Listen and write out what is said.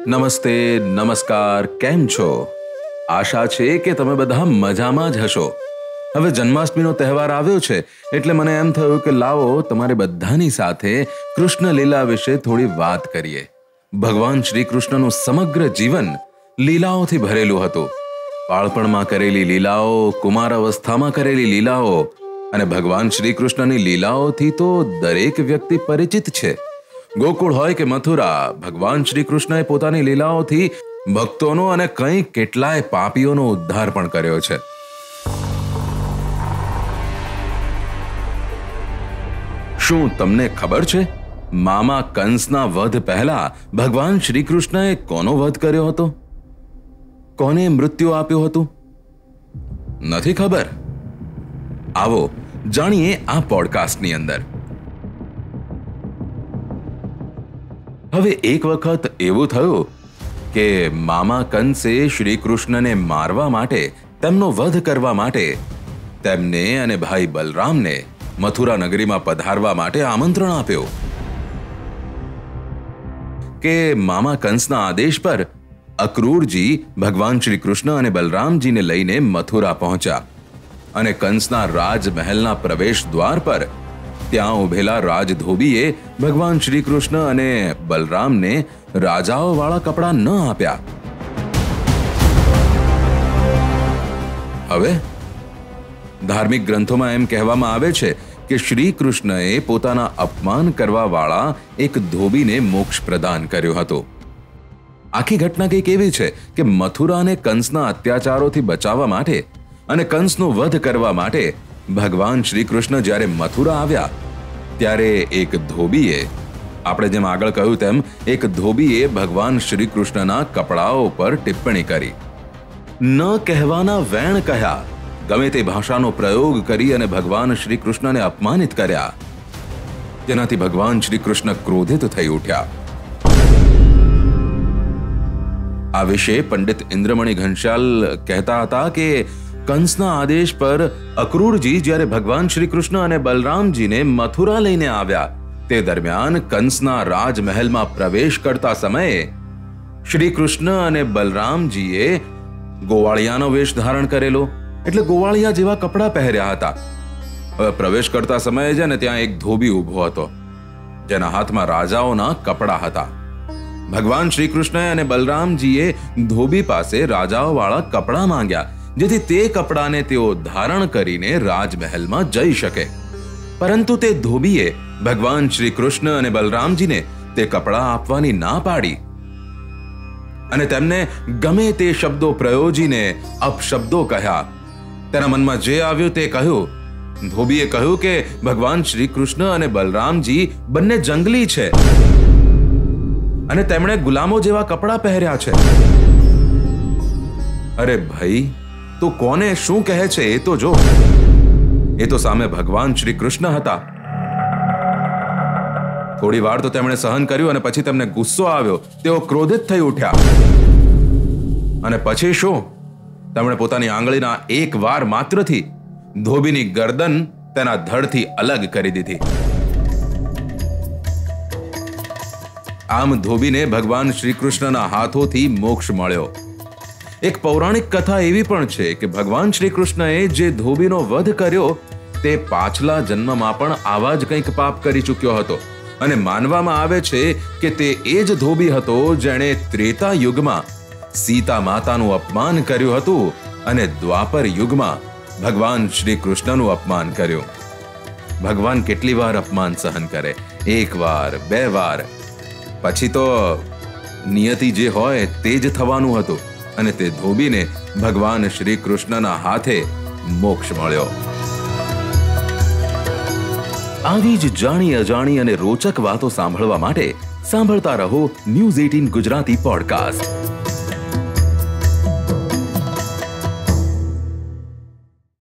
નમસ્તે, નમસ્કાર, કેમ છો? આશા છે કે તમે બધા મજામાં જ હશો. હવે જન્માષ્ટમીનો તહેવાર આવ્યો છે એટલે મને એમ થયું કે લાવો તમારે બધાની સાથે કૃષ્ણ લીલા વિશે થોડી વાત કરીએ. ભગવાન શ્રી કૃષ્ણનું સમગ્ર જીવન લીલાઓથી ભરેલું હતું. બાળપણમાં કરેલી લીલાઓ, કુમારાવસ્થામાં કરેલી લીલાઓ અને ભગવાન શ્રી કૃષ્ણની લીલાઓથી તો દરેક વ્યક્તિ પરિચિત છે. ગોકુળ હોય કે મથુરા, ભગવાન શ્રી કૃષ્ણએ પોતાની લીલાઓથી ભક્તોનો અને કંઈ કેટલાય પાપીઓનો ઉદ્ધાર પણ કર્યો છે. શું તમને ખબર છે મામા કંસના વધ પહેલા ભગવાન શ્રી કૃષ્ણએ કોનો વધ કર્યો હતો? કોને મૃત્યુ આપ્યું હતું? નથી ખબર? આવો જાણીએ આ પોડકાસ્ટની અંદર. હવે એક વખત એવું થયું કે મામા કંસે શ્રી કૃષ્ણને મારવા માટે, તેમનો વધ કરવા માટે તેમને અને ભાઈ બલરામને મથુરા નગરીમાં પધારવા માટે આમંત્રણ આપ્યું. કે મામા કંસના આદેશ પર અક્રૂરજી ભગવાન શ્રી કૃષ્ણ અને બલરામજીને લઈને મથુરા પહોંચ્યા અને કંસના રાજમહેલના પ્રવેશ દ્વાર પર ત્યાં ઉભેલા રાજધોબીએ ભગવાન શ્રી કૃષ્ણ અને બલરામને રાજાઓ વાળા કપડા ન આપ્યા. હવે ધાર્મિક ગ્રંથોમાં એમ કહેવામાં આવે છે કે શ્રી કૃષ્ણએ પોતાના અપમાન કરવા વાળા એક ધોબીને મોક્ષ પ્રદાન કર્યો હતો. આખી ઘટના કંઈક એવી છે કે મથુરા અને કંસના અત્યાચારોથી બચાવવા માટે અને કંસનો વધ કરવા માટે ભગવાન શ્રી કૃષ્ણ જ્યારે મથુરા આવ્યા ત્યારે એક ધોબીએ, આપણે જેમ આગળ કહ્યું તેમ, એક ધોબીએ ભગવાન શ્રી કૃષ્ણના કપડાઓ પર ટિપ્પણી કરી. ન કહેવાના વેણ કહ્યા, ગમે તે ભાષાનો પ્રયોગ કરી અને ભગવાન શ્રી કૃષ્ણને અપમાનિત કર્યા, જેનાથી ભગવાન શ્રી કૃષ્ણ ક્રોધિત થઈ ઉઠ્યા. આ વિશે પંડિત ઇન્દ્રમણિ ઘનશ્યાલ કહેતા હતા કે કંસના આદેશ પર અક્રૂરજી જ્યારે ભગવાન શ્રી કૃષ્ણ અને બલરામજીને મથુરા લઈને આવ્યા તે દરમિયાન કંસના રાજમહેલમાં પ્રવેશ કરતા સમયે શ્રી કૃષ્ણ અને બલરામજીએ ગોવાળિયાનો વેશ ધારણ કરેલો, એટલે ગોવાળિયા જેવા કપડાં પહેર્યા હતા. હવે પ્રવેશ કરતા સમયે છે ને ત્યાં એક ધોબી ઊભો હતો જેના હાથમાં રાજાઓના કપડાં હતા. ભગવાન શ્રી કૃષ્ણ અને બલરામજીએ ધોબી પાસે રાજાઓ વાળા કપડાં માંગ્યા જેથી તે કપડાને તેઓ ધારણ કરીને રાજમહેલમાં જઈ શકે. પરંતુ તે ધોબીએ ભગવાન શ્રી કૃષ્ણ અને બલરામજીને તે કપડાં આપવાની ના પાડી અને તેમને ગમે તે શબ્દો પ્રયોજીને અપશબ્દો કહ્યા. તેના મનમાં જે આવ્યું તે કહ્યું. ધોબીએ કહ્યું કે ભગવાન શ્રી કૃષ્ણ અને બલરામજી બંને જંગલી છે અને તેમણે ગુલામો જેવા કપડાં પહેર્યા છે. અરે ભાઈ, તો કોને શું કહે છે એ તો જો. એ તો સામે ભગવાન શ્રી કૃષ્ણ હતા. થોડી વાર તો તેમણે સહન કર્યું અને પછી તેમને ગુસ્સો આવ્યો. તેઓ ક્રોધિત થઈ ઉઠ્યા અને પછી શું? તેમણે પોતાની આંગળીના એક વાર માત્રથી ધોબીની ગરદન તેના ધડથી અલગ કરી દીધી. આમ ધોબીને ભગવાન શ્રી કૃષ્ણના હાથોથી મોક્ષ મળ્યો. એક પૌરાણિક કથા એવી પણ છે કે ભગવાન શ્રી કૃષ્ણએ જે ધોબીનો વધ કર્યો તે પાછલા જન્મમાં પણ આવા જ કંઈક પાપ કરી ચૂક્યો હતો અને માનવામાં આવે છે કે તે એ જ ધોબી હતો જેણે ત્રેતા યુગમાં સીતા માતાનું અપમાન કર્યું હતું અને દ્વાપર યુગમાં ભગવાન શ્રી કૃષ્ણનું અપમાન કર્યું. ભગવાન કેટલી વાર અપમાન સહન કરે? એક વાર, બે વાર, પછી તો નિયતિ જે હોય તે જ થવાનું હતું અને તે ધોબીને ભગવાન શ્રી કૃષ્ણના હાથે મોક્ષ મળ્યો. આવી જ જાણી અજાણી અને રોચક વાતો સાંભળવા માટે સાંભળતા રહો ન્યૂઝ 18 ગુજરાતી પોડકાસ્ટ.